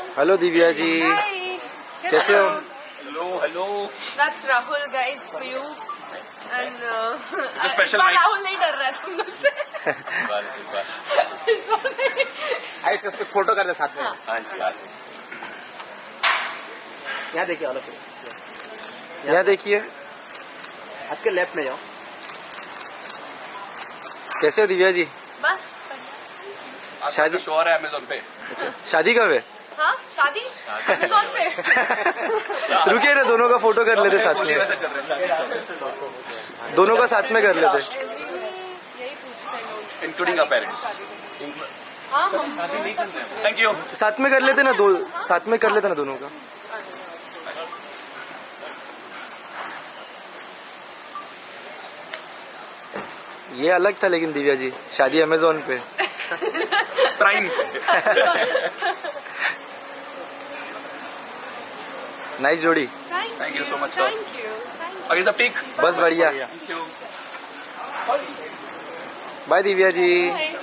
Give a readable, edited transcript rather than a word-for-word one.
Hello Divya ji, कैसे हो? Hello. That's Rahul, guys, for you. And It's a special night. Rahul नहीं डर रहा है तुम लोग से। इसका फोटो कर दे साथ में। हाँ जी। यहाँ देखिए, यहाँ देखिए, आपके लेफ्ट में जाओ। कैसे हो दिव्या जी? बस शादी शो आ रहा है अमेज़न पे। अच्छा, शादी कब है? हाँ, शादी Amazon पे। रुकिए ना, दोनों का फोटो कर लेते साथ में। दोनों का साथ में कर लेते। यही पूछते हैं लोग। Including our parents. हाँ, थैंक यू। साथ में कर लेते ना, दो साथ में कर लेते ना दोनों का। ये अलग था लेकिन दिव्या जी, शादी अमेज़न पे। प्राइम। नाइस जोड़ी। Thank you so much, sir. Thank you. बाकी सब ठीक? बस बढ़िया। Thank you. Bye Divya ji. Bye.